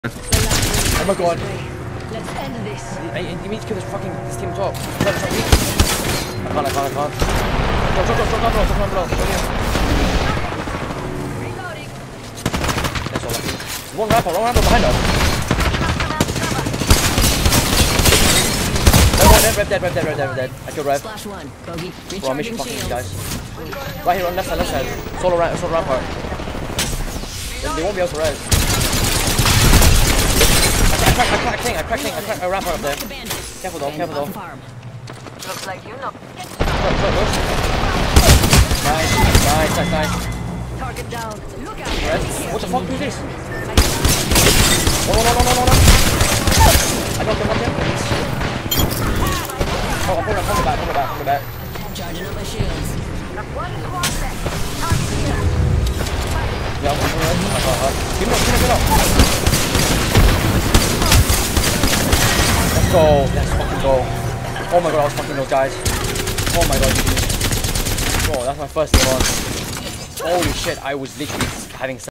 Oh my god. Let's end this. Hey, you need to kill this team top. I can't. Drop below. Reloading. That's all I think. One ramp behind us. Rev dead. I killed Rev. Splash one. Bogey. We're on mission Recharging fucking shields. guys. Right here on left side. Solo rampart. They won't be able to res. I cracked a rampart up there. Careful though. Looks like you know. Nice. Target down. Look out. Res. What the fuck is this? No. I got them. Oh, I'm coming back. Charging up my shields. One squad left. Target here. Yeah, give me up. Let's fucking go. Oh my god, I was fucking those guys. Oh my god, bro, that's my first game on. Holy shit, I was literally having